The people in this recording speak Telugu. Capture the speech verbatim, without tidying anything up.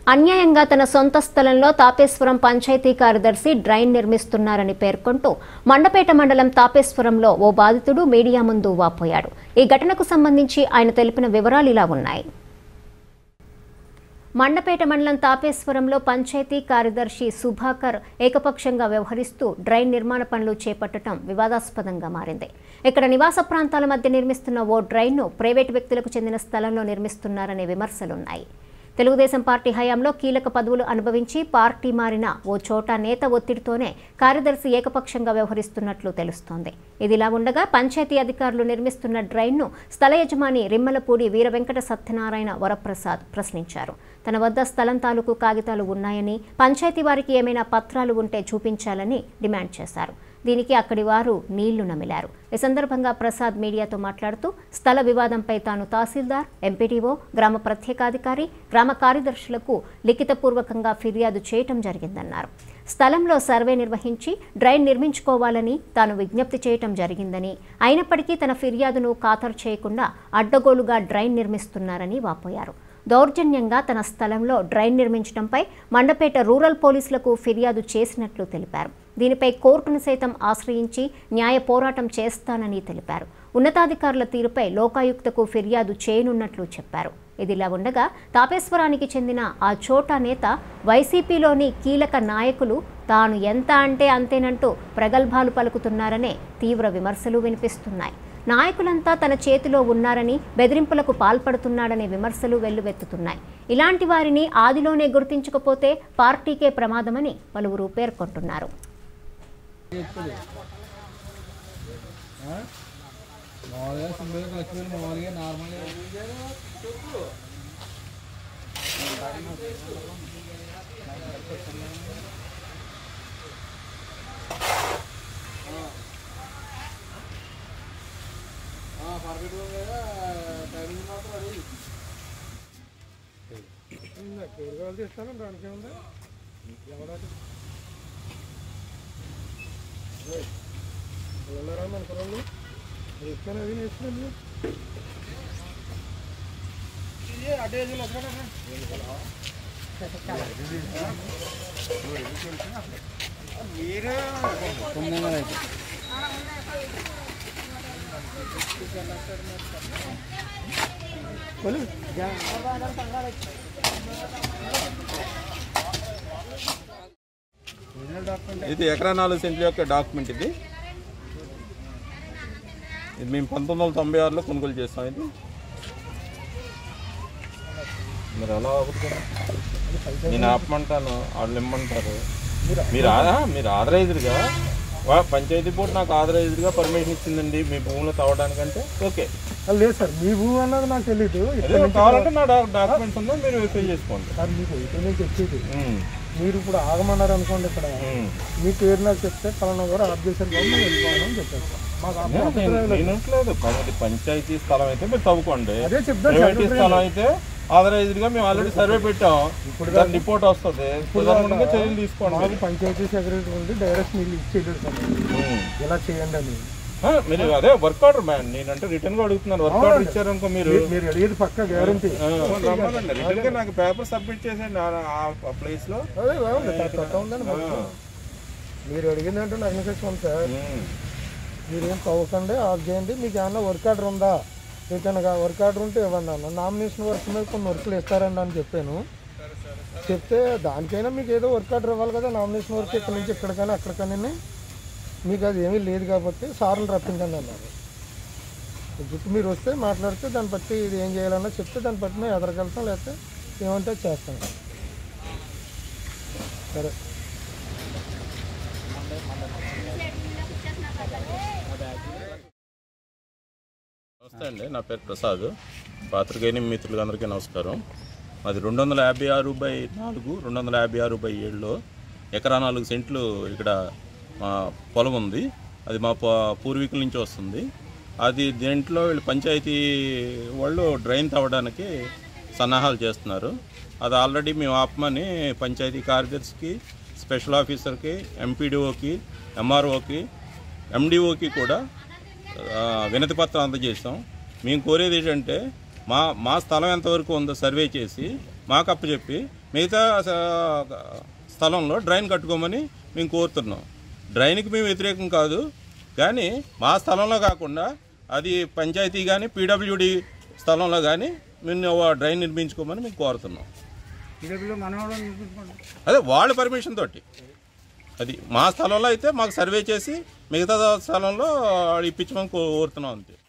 అన్యాయంగా తన సొంత స్థలంలో తాపేశ్వరం పంచాయతీ కార్యదర్శి డ్రైన్ నిర్మిస్తున్నారని పేర్కొంటూ మండపేట మండలం తాపేశ్వరంలో ఓ బాధితుడు మీడియా ముందు వాపోయాడు. ఈ ఘటనకు సంబంధించి ఆయన తెలిపిన వివరాలు ఇలా ఉన్నాయి. మండపేట మండలం తాపేశ్వరంలో పంచాయతీ కార్యదర్శి సుభాకర్ ఏకపక్షంగా వ్యవహరిస్తూ డ్రైన్ నిర్మాణ పనులు చేపట్టడం వివాదాస్పదంగా మారింది. ఇక్కడ నివాస ప్రాంతాల మధ్య నిర్మిస్తున్న ఓ డ్రైన్ను ప్రైవేటు వ్యక్తులకు చెందిన స్థలంలో నిర్మిస్తున్నారనే విమర్శలున్నాయి. తెలుగుదేశం పార్టీ హయాంలో కీలక పదవులు అనుభవించి పార్టీ మారిన ఓ చోట నేత ఒత్తిడితోనే కార్యదర్శి ఏకపక్షంగా వ్యవహరిస్తున్నట్లు తెలుస్తోంది. ఇదిలా ఉండగా పంచాయతీ అధికారులు నిర్మిస్తున్న డ్రైన్ను స్థల యజమాని రిమ్మలపూడి వీరవెంకట సత్యనారాయణ వరప్రసాద్ ప్రశ్నించారు. తన వద్ద స్థలం తాలూకు కాగితాలు ఉన్నాయని, పంచాయతీ వారికి ఏమైనా పత్రాలు ఉంటే చూపించాలని డిమాండ్ చేశారు. దీనికి అక్కడి వారు నీళ్లు నమిలారు. ఈ సందర్భంగా ప్రసాద్ మీడియాతో మాట్లాడుతూ స్థల వివాదంపై తాను తహసీల్దార్, ఎంపీడీఓ, గ్రామ ప్రత్యేకాధికారి, గ్రామ కార్యదర్శులకు లిఖితపూర్వకంగా ఫిర్యాదు చేయటం జరిగిందన్నారు. స్థలంలో సర్వే నిర్వహించి డ్రైన్ నిర్మించుకోవాలని తాను విజ్ఞప్తి చేయటం జరిగిందని, అయినప్పటికీ తన ఫిర్యాదును ఖాతరు చేయకుండా అడ్డగోలుగా డ్రైన్ నిర్మిస్తున్నారని వాపోయారు. దౌర్జన్యంగా తన స్థలంలో డ్రైన్ నిర్మించడంపై మండపేట రూరల్ పోలీసులకు ఫిర్యాదు చేసినట్లు తెలిపారు. దీనిపై కోర్టును సైతం ఆశ్రయించి న్యాయ పోరాటం చేస్తానని తెలిపారు. ఉన్నతాధికారుల తీరుపై లోకాయుక్తకు ఫిర్యాదు చేయనున్నట్లు చెప్పారు. ఇదిలా ఉండగా తాపేశ్వరానికి చెందిన ఆ చోటా నేత వైసీపీలోని కీలక నాయకులు తాను ఎంత అంటే అంతేనంటూ ప్రగల్భాలు పలుకుతున్నారనే తీవ్ర విమర్శలు వినిపిస్తున్నాయి. నాయకులంతా తన చేతిలో ఉన్నారని, బెదిరింపులకు పాల్పడుతున్నాడనే విమర్శలు వెల్లువెత్తుతున్నాయి. ఇలాంటి వారిని ఆదిలోనే గుర్తించకపోతే పార్టీకే ప్రమాదమని పలువురు పేర్కొంటున్నారు. కూరగాయలు తీస్తాను దానికి ఉంది ఎవరారా మన పొలంలో ఇస్తాను అది నేర్చుకోండి మీరే ఇది ఎకరా నాలుగు సెంట్ల యొక్క డాక్యుమెంట్. ఇది ఇది మేము పంతొమ్మిది వందల తొంభై ఆరులో కొనుగోలు చేస్తాం. ఇది మీరు ఎలా ఆపుతారు? నేను ఆపమంటాను, వాళ్ళు ఇమ్మంటారు. మీరు మీరు ఆథరైజ్డ్గా పంచాయతీ బోర్డు నాకు ఆథరైజ్డ్గా పర్మిషన్ ఇచ్చిందండి మీ భూమిలో తవ్వడానికంటే ఓకే. లేదు సార్, మీ భూమి అన్నది నాకు తెలియదు. కావాలంటే నా డాక్యుమెంట్స్ ఉందో మీరు వెరిఫై చేసుకోండి సార్. మీకు అయితే నేను చెప్పేది, మీరు ఇప్పుడు ఆగమన్నారు అనుకోండి, ఇక్కడ మీ పేరు నాకు చెప్తే పలానా గారు ఆఫ్ చేశారు కాబట్టి మేము వెళ్ళిపోవాలని చెప్పేస్తాం. లేదు పంచాయతీ స్థలం అయితే మీరు తవ్వుకోండి, ప్రైవేట్ స్థలం అయితే ఆథరైజ్డ్ గా మేము ఆల్రెడీ సర్వే పెట్టాం. ఇప్పుడు దాని రిపోర్ట్ వస్తుంది, చర్యలు తీసుకోండి. మాకు పంచాయతీ సెక్రటరీ ఉండి డైరెక్ట్ మీరు ఇచ్చేయలేదు సార్, ఇలా చేయండి అని. మీరు అదే వర్క్ ఆర్డర్ మ్యాన్, నేనంటే రిటర్న్ గా అడుగుతున్నాను. వర్క్ ఆర్డర్ ఇచ్చారనుకో మీరు మీరు అడిగేది పక్కా గ్యారంటీ. రిటర్న్ గా నాకు పేపర్ సబ్మిట్ చేసేయండి ఆ ప్లేస్ లో. ఉందండి మీరు అడిగిందంటే నాకు ఉంది సార్. మీరేం తవ్వకండి, ఆఫ్ చేయండి. మీకు ఏమన్నా వర్క్ ఆర్డర్ ఉందా? రిటర్న్గా వర్క్ ఆర్డర్ ఉంటే ఇవ్వండి అన్న. నామినేషన్ వర్క్ మీద కొన్ని వర్క్లు ఇస్తారండి అని చెప్పాను. చెప్తే దానికైనా మీకు ఏదో వర్క్ ఆర్డర్ ఇవ్వాలి కదా. నామినేషన్ వర్క్ ఇక్కడ నుంచి ఎక్కడికైనా అక్కడికైనా మీకు అది ఏమీ లేదు కాబట్టి సార్లు రప్పించండి అన్నారు. ఇప్పుడు మీరు వస్తే మాట్లాడితే దాన్ని బట్టి ఇది ఏం చేయాలన్నా చెప్తే దాన్ని బట్టి మేము ఎదరగలుగుతాం, లేకపోతే ఏమంటే చేస్తాం. సరే. నమస్తే అండి, నా పేరు ప్రసాద్. పాత్రికేయుని మిత్రులు అందరికీ నమస్కారం. అది రెండు వందల యాభై ఆరు బై నాలుగు రెండు వందల యాభై ఆరు బై ఏడులో ఎకరా నాలుగు సెంట్లు ఇక్కడ మా పొలం ఉంది. అది మా పూర్వీకుల నుంచి వస్తుంది. అది దీంట్లో వీళ్ళు పంచాయతీ వాళ్ళు డ్రైన్ తవ్వడానికి సన్నాహాలు చేస్తున్నారు. అది ఆల్రెడీ మేము ఆపమని పంచాయతీ కార్యదర్శికి, స్పెషల్ ఆఫీసర్కి, ఎంపీడీఓకి, ఎంఆర్ఓకి, ఎండిఓకి కూడా వినతి పత్రం అందజేసాం. మేము కోరేది ఏంటంటే మా మా స్థలం ఎంతవరకు ఉందో సర్వే చేసి మాకు అప్పచెప్పి మిగతా స్థలంలో డ్రైన్ కట్టుకోమని మేము కోరుతున్నాం. డ్రైన్కి మేము వ్యతిరేకం కాదు, కానీ మా స్థలంలో కాకుండా అది పంచాయతీ కానీ పీడబ్ల్యూడి స్థలంలో కానీ మేము డ్రైన్ నిర్మించుకోమని మేము కోరుతున్నాం. అదే వాళ్ళ పర్మిషన్ తోటి, అది మా స్థలంలో అయితే మాకు సర్వే చేసి మిగతా స్థలంలో ఇప్పించమని కోరుతున్నాం అంతే.